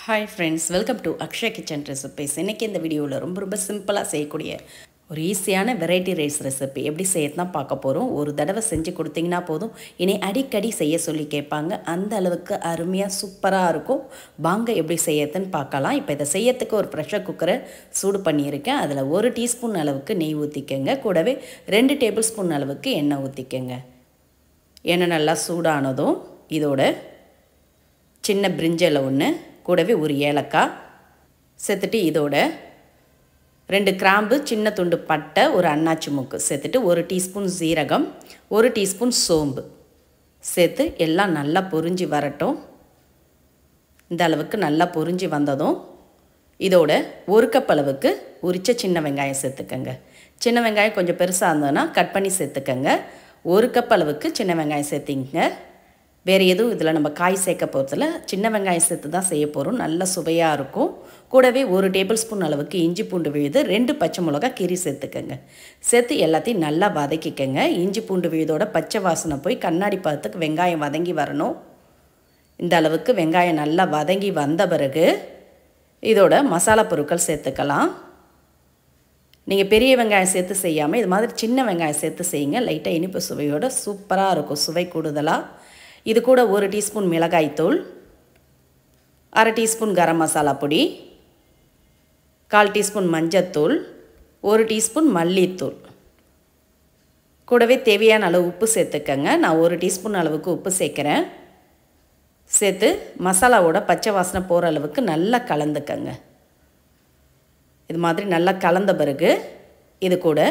Hi friends, welcome to Akshay Kitchen Recipes. இன்னைக்கு இந்த வீடியோல ரொம்ப சிம்பிளா செய்யக்கூடிய ஒரு ஈஸியான வெரைட்டி ரைஸ் ரெசிபி எப்படி செய்யறதுனா பார்க்க போறோம். ஒரு தடவை செஞ்சு கொடுத்தீங்கன்னா போதும். இனி அடிக்கடி செய்ய சொல்லி கேட்பாங்க. அந்த அளவுக்கு அருமையா சூப்பரா இருக்கும். வாங்க எப்படி செய்யறதுன்னு பார்க்கலாம். இப்போ இத செய்யறதுக்கு ஒரு பிரஷர் குக்கரை சூடு பண்ணியிருக்கேன். அதுல 1 டீஸ்பூன் அளவுக்கு நெய் ஊத்திக்கங்க. கூடவே 2 டேபிள் ஸ்பூன் அளவுக்கு எண்ணெய் ஊத்திக்கங்க. எண்ணெய் நல்லா சூடானதும் இதோட சின்ன பிரிஞ்சல ஒன்று கூடவே ஒரு ஏலக்காய் சேர்த்துட்டு இதோட 2 கிராம்பு சின்ன துண்டு பட்டை ஒரு அன்னாச்சி மூக்கு சேர்த்துட்டு 1 டீஸ்பூன் சீரகம் 1 டீஸ்பூன் சோம்பு சேர்த்து எல்லாம் நல்லா பொரிஞ்சு வரட்டும். இந்த அளவுக்கு நல்லா பொரிஞ்சு வந்ததும் இதோட 1 கப் அளவுக்கு உரிச்ச சின்ன வெங்காயம் சேர்த்துக்கங்க. சின்ன வெங்காயம் கொஞ்சம் பெருசாக இருந்ததுன்னா கட் பண்ணி சேர்த்துக்கங்க. 1 கப் அளவுக்கு சின்ன வெங்காயம் சேர்த்திங்க. வேறு எதுவும் இதில் நம்ம காய் சேர்க்க போகிறதில்ல, சின்ன வெங்காயம் சேர்த்து தான் செய்ய போகிறோம். நல்ல சுவையாக இருக்கும். கூடவே 1 டேபிள் ஸ்பூன் அளவுக்கு இஞ்சி பூண்டு விழுது 2 பச்சை மிளகாய் கீரி சேர்த்துக்கங்க. சேர்த்து எல்லாத்தையும் நல்லா வதக்கிக்கங்க. இஞ்சி பூண்டு விழுதோட பச்சை வாசனை போய் கண்ணாடி பதத்துக்கு வெங்காயம் வதங்கி வரணும். இந்த அளவுக்கு வெங்காயம் நல்லா வதங்கி வந்த பிறகு இதோட மசாலா பொருட்கள் சேர்த்துக்கலாம். நீங்கள் பெரிய வெங்காயம் சேர்த்து செய்யாமல் இது மாதிரி சின்ன வெங்காயம் சேர்த்து செய்யுங்க. லைட்டாக இனிப்பு சுவையோட சூப்பராக இருக்கும். சுவை கூடுதலாக இது கூட 1 டீஸ்பூன் மிளகாய்த்தூள், 1/2 டீஸ்பூன் கரம் மசாலா பொடி, 1/4 டீஸ்பூன் மஞ்சத்தூள், 1 டீஸ்பூன் மல்லித்தூள், கூடவே தேவையான அளவு உப்பு சேர்த்துக்கங்க. நான் 1 டீஸ்பூன் அளவுக்கு உப்பு சேர்க்குறேன். சேர்த்து மசாலாவோட பச்சை வாசனை போகிற அளவுக்கு நல்லா கலந்துக்கங்க. இது மாதிரி நல்லா கலந்த பிறகு இது கூட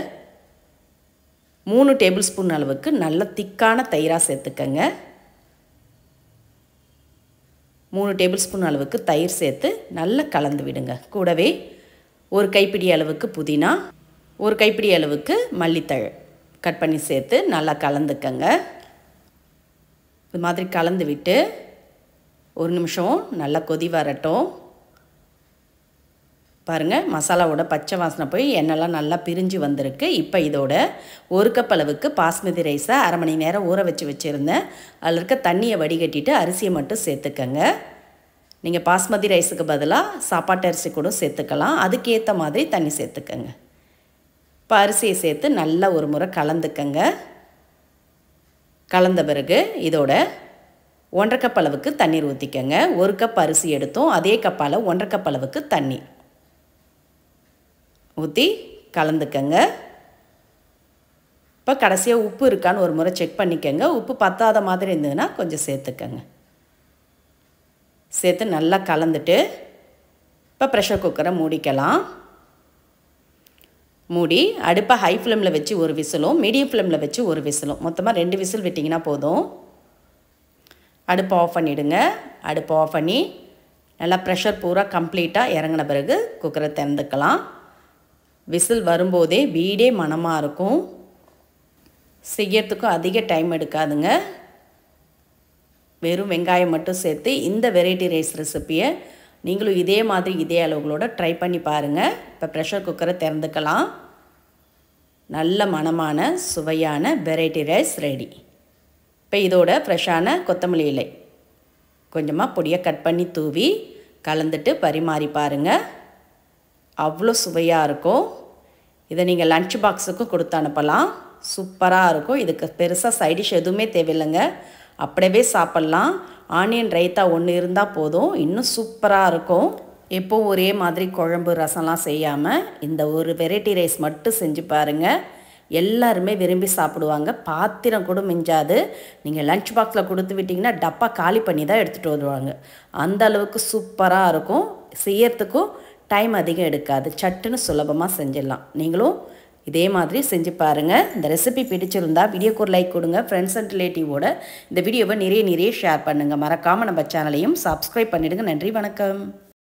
3 டேபிள் ஸ்பூன் அளவுக்கு நல்ல திக்கான தயிராக சேர்த்துக்கங்க. 3 டேபிள் ஸ்பூன் அளவுக்கு தயிர் சேர்த்து நல்லா கலந்து விடுங்க. கூடவே 1 கைப்பிடி அளவுக்கு புதினா, 1 கைப்பிடி அளவுக்கு மல்லித்தழை கட் பண்ணி சேர்த்து நல்லா கலந்துக்கங்க. இது மாதிரி கலந்து விட்டு 1 நிமிஷம் நல்லா கொதி வரட்டும். பாருங்கள், மசாலாவோட பச்சை வாசனை போய் எண்ணெய்லாம் நல்லா பிரிஞ்சு வந்திருக்கு. இப்போ இதோட 1 கப் அளவுக்கு பாஸ்மதி ரைஸை 1/2 மணி நேரம் ஊற வச்சுருந்தேன். அதில் இருக்க தண்ணியை வடிகட்டிட்டு அரிசியை மட்டும் சேர்த்துக்கங்க. நீங்கள் பாஸ்மதி ரைஸுக்கு பதிலாக சாப்பாட்டு அரிசி கூட சேர்த்துக்கலாம். அதுக்கேற்ற மாதிரி தண்ணி சேர்த்துக்கங்க. இப்போ அரிசியை சேர்த்து நல்லா ஒரு முறை கலந்துக்கங்க. கலந்த பிறகு இதோட 1/2 கப் அளவுக்கு தண்ணீர் ஊற்றிக்கங்க. 1 கப் அரிசி எடுத்தோம், அதே கப்பால் 1/2 கப் அளவுக்கு தண்ணி ஊற்றி கலந்துக்கங்க. இப்போ கடைசியாக உப்பு இருக்கான்னு ஒரு முறை செக் பண்ணிக்கங்க. உப்பு பத்தாத மாதிரி இருந்ததுன்னா கொஞ்சம் சேர்த்துக்கங்க. சேர்த்து நல்லா கலந்துட்டு இப்போ ப்ரெஷர் குக்கரை மூடிக்கலாம். மூடி அடுப்பை ஹை ஃப்ளேமில் வச்சு 1 விசிலும் மீடியம் ஃப்ளேமில் வச்சு 1 விசிலும் மொத்தமாக 2 விசில் விட்டிங்கன்னா போதும். அடுப்பை ஆஃப் பண்ணிவிடுங்க. அடுப்பை ஆஃப் பண்ணி நல்லா ப்ரெஷர் பூரா கம்ப்ளீட்டாக இறங்கின பிறகு குக்கரை திறந்துக்கலாம். விசில் வரும்போதே வீடே மணமாக இருக்கும். செய்யறதுக்கும் அதிக டைம் எடுக்காதுங்க. வெறும் வெங்காயம் மட்டும் சேர்த்து இந்த வெரைட்டி ரைஸ் ரெசிப்பியை நீங்களும் இதே மாதிரி இதே அளவுகளோட ட்ரை பண்ணி பாருங்கள். இப்போ ப்ரெஷர் குக்கரை திறந்துக்கலாம். நல்ல மணமான சுவையான வெரைட்டி ரைஸ் ரெடி. இப்போ இதோட ஃப்ரெஷ்ஷான கொத்தமல்லி இலை கொஞ்சமாக பொடியை கட் பண்ணி தூவி கலந்துட்டு பரிமாறி பாருங்கள். அவ்வளோ சுவையாக இருக்கும். இதை நீங்கள் லன்ச் பாக்ஸுக்கும் கொடுத்து அனுப்பலாம். சூப்பராக இருக்கும். இதுக்கு பெருசாக சைடிஷ் எதுவுமே தேவையில்லைங்க. அப்படியே சாப்பிட்லாம். ஆனியன் ரைத்தா ஒன்று இருந்தால் போதும், இன்னும் சூப்பராக இருக்கும். எப்போவும் ஒரே மாதிரி குழம்பு ரசம்லாம் செய்யாமல் இந்த ஒரு வெரைட்டி ரைஸ் மட்டும் செஞ்சு பாருங்கள். எல்லாருமே விரும்பி சாப்பிடுவாங்க. பாத்திரம் கூட மிஞ்சாது. நீங்கள் லன்ச் பாக்ஸில் கொடுத்து விட்டிங்கன்னா டப்பா காலி பண்ணி தான் எடுத்துகிட்டு வருவாங்க. அந்த அளவுக்கு சூப்பராக இருக்கும். செய்யறதுக்கும் டைம் அதிகம் எடுக்காது. சட்டுன்னு சுலபமாக செஞ்சிடலாம். நீங்களும் இதே மாதிரி செஞ்சு பாருங்கள். இந்த ரெசிபி பிடிச்சிருந்தா வீடியோக்கு ஒரு லைக் கொடுங்க. ஃப்ரெண்ட்ஸ் அண்ட் ரிலேட்டிவோட இந்த வீடியோவை நிறைய ஷேர் பண்ணுங்கள். மறக்காமல் நம்ம சேனலையும் சப்ஸ்கிரைப் பண்ணிவிடுங்க. நன்றி, வணக்கம்.